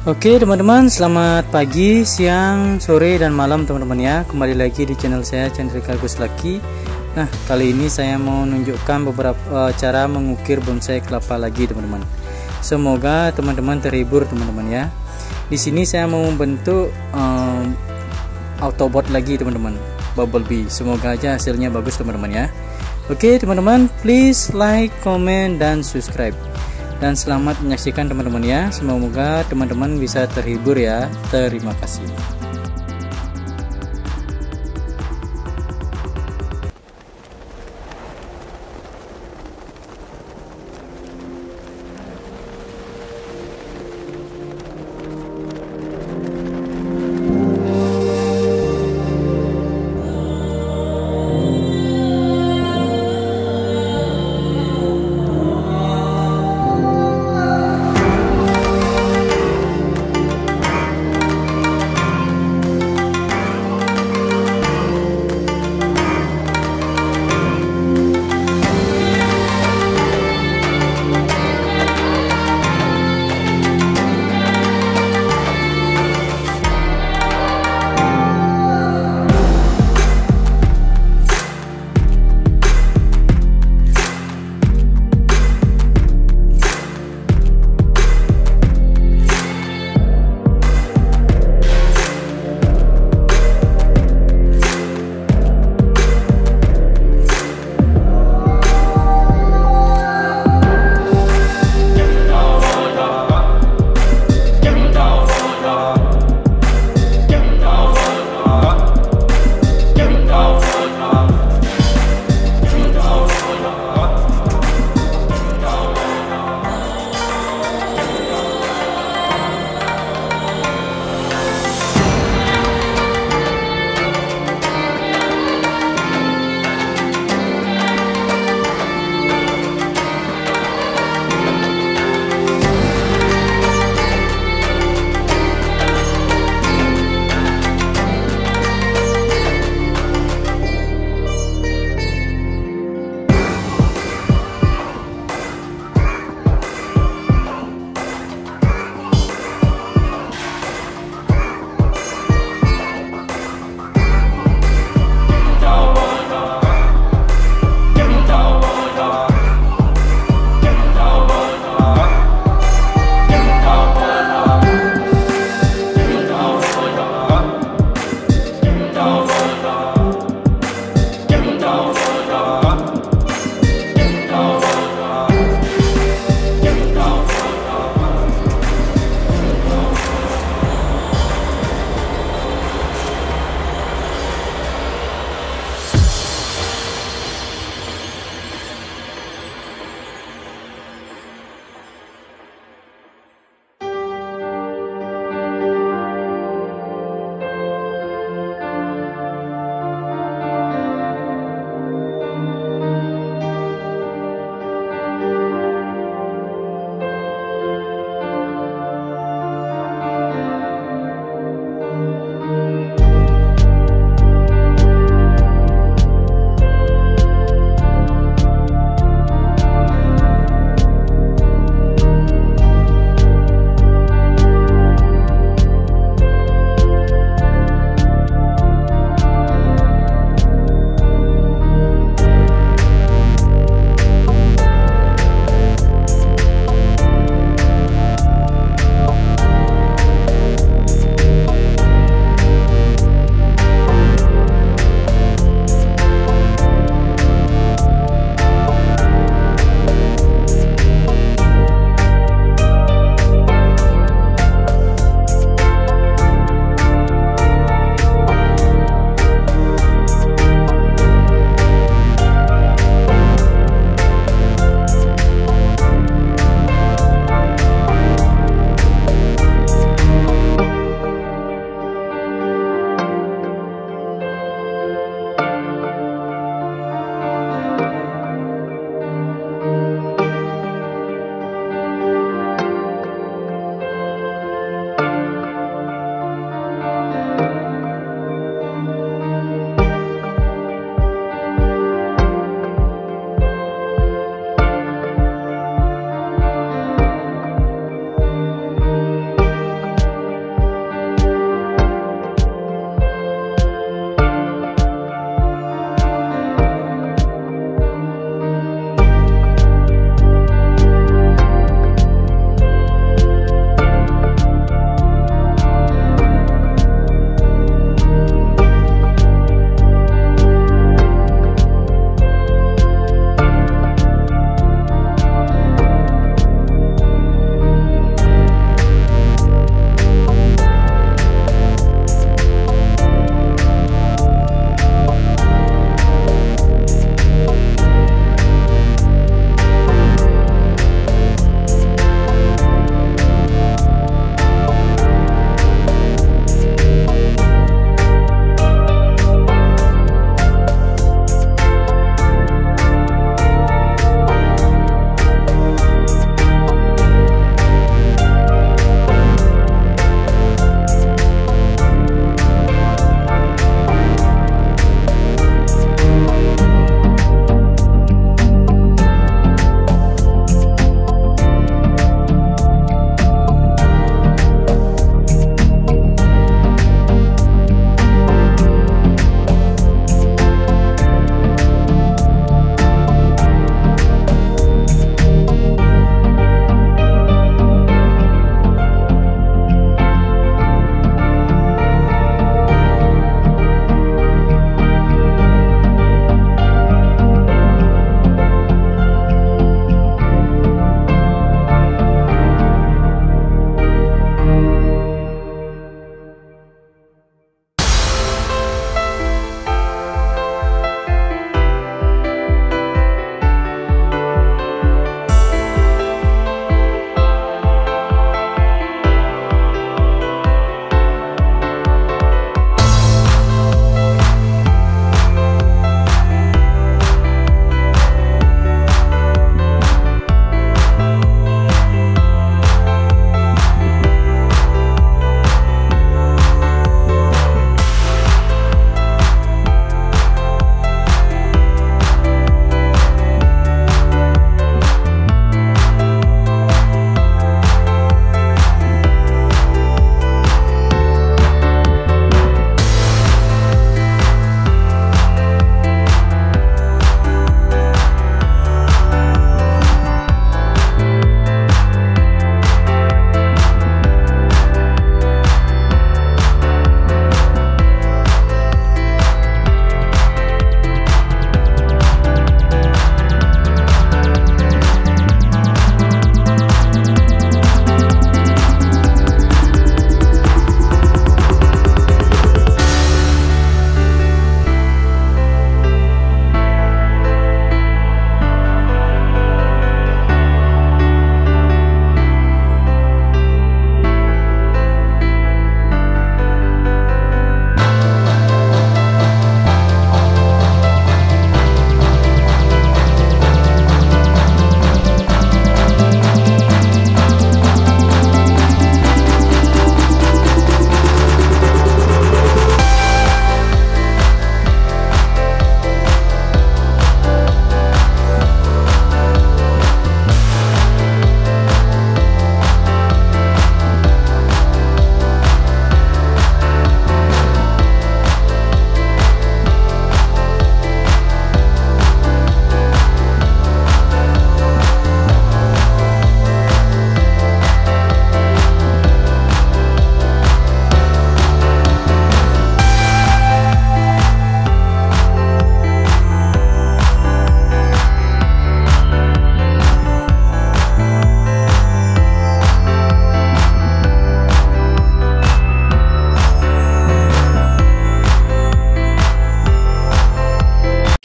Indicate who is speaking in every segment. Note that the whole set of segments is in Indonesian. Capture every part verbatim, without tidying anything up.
Speaker 1: Oke teman-teman, selamat pagi, siang, sore, dan malam teman-teman ya. Kembali lagi di channel saya, Chandrika Gus Lucky. Nah, kali ini saya mau menunjukkan beberapa uh, cara mengukir bonsai kelapa lagi teman-teman. Semoga teman-teman terhibur teman-teman ya. Di sini saya mau membentuk um, Autobot lagi teman-teman, Bumblebee. Semoga aja hasilnya bagus teman-teman ya. Oke teman-teman, please like, comment, dan subscribe. Dan selamat menyaksikan teman-teman ya. Semoga teman-teman bisa terhibur ya. Terima kasih.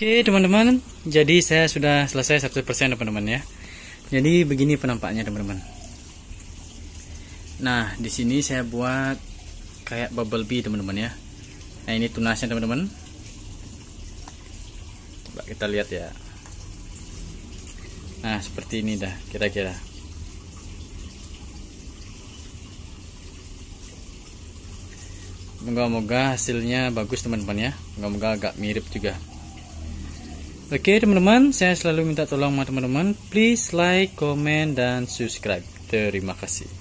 Speaker 1: Oke teman-teman, jadi saya sudah selesai seratus persen teman-teman ya. Jadi begini penampaknya teman-teman. Nah di sini saya buat kayak bubble bee teman-teman ya. Nah ini tunasnya teman-teman. Coba kita lihat ya. Nah seperti ini dah kira-kira. Moga-moga hasilnya bagus teman-teman ya. Moga-moga agak mirip juga. Oke teman-teman, saya selalu minta tolong sama teman-teman, please like, comment, dan subscribe. Terima kasih.